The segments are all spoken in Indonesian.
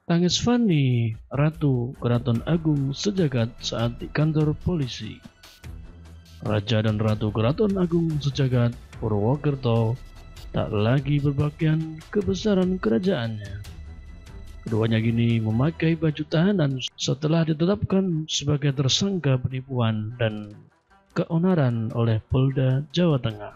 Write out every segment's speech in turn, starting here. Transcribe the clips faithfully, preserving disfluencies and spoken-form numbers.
Tangis Fanny, Ratu Keraton Agung Sejagat saat di kantor polisi. Raja dan Ratu Keraton Agung Sejagat Purwokerto tak lagi berpakaian kebesaran kerajaannya. Keduanya kini memakai baju tahanan setelah ditetapkan sebagai tersangka penipuan dan keonaran oleh Polda Jawa Tengah.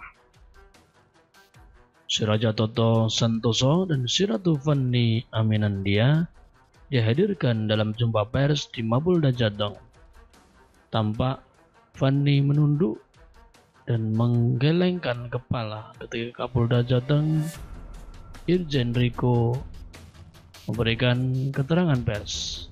Si Raja Toto Santoso dan si Ratu Fanny Aminandia dihadirkan dalam jumpa pers di Mapolda Jateng. Tampak Fanny menunduk dan menggelengkan kepala ketika Kapolda Jateng Irjen Riko memberikan keterangan pers.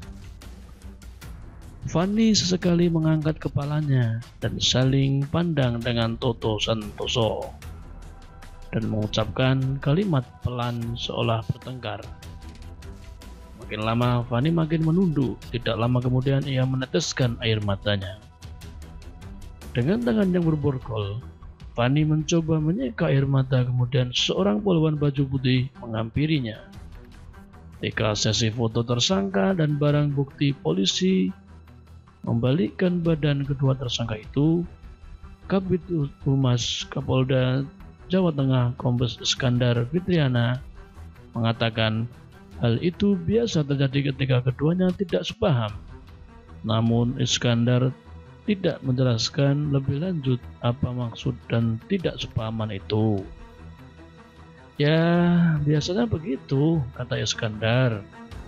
Fanny sesekali mengangkat kepalanya dan saling pandang dengan Toto Santoso dan mengucapkan kalimat pelan seolah bertengkar. Makin lama Fanny makin menunduk, tidak lama kemudian ia meneteskan air matanya. Dengan tangan yang berborgol, Fanny mencoba menyeka air mata, kemudian seorang polwan baju putih menghampirinya. Ketika sesi foto tersangka dan barang bukti, polisi membalikkan badan kedua tersangka itu. Kabid Humas Kapolda Jawa Tengah Kombes Iskandar Fitriana mengatakan hal itu biasa terjadi ketika keduanya tidak sepaham. Namun Iskandar tidak menjelaskan lebih lanjut apa maksud dan tidak sepahaman itu. Ya, biasanya begitu, kata Iskandar.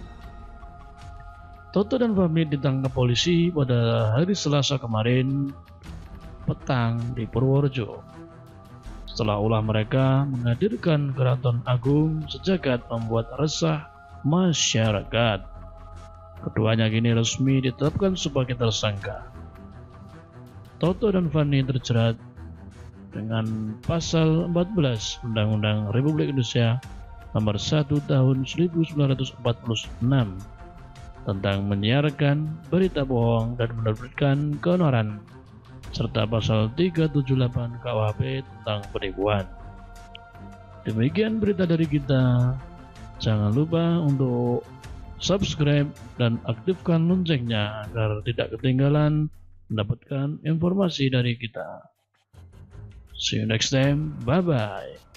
Toto dan Fanny ditangkap polisi pada hari Selasa kemarin petang di Purworejo. Setelah ulah mereka menghadirkan Keraton Agung Sejagat membuat resah masyarakat. Keduanya kini resmi ditetapkan sebagai tersangka. Toto dan Fanny terjerat dengan pasal empat belas Undang-Undang Republik Indonesia nomor satu tahun seribu sembilan ratus empat puluh enam tentang menyiarkan berita bohong dan menerbitkan keonaran, serta pasal tiga ratus tujuh puluh delapan K U H P tentang penipuan. Demikian berita dari kita. Jangan lupa untuk subscribe dan aktifkan loncengnya agar tidak ketinggalan mendapatkan informasi dari kita. See you next time. Bye bye.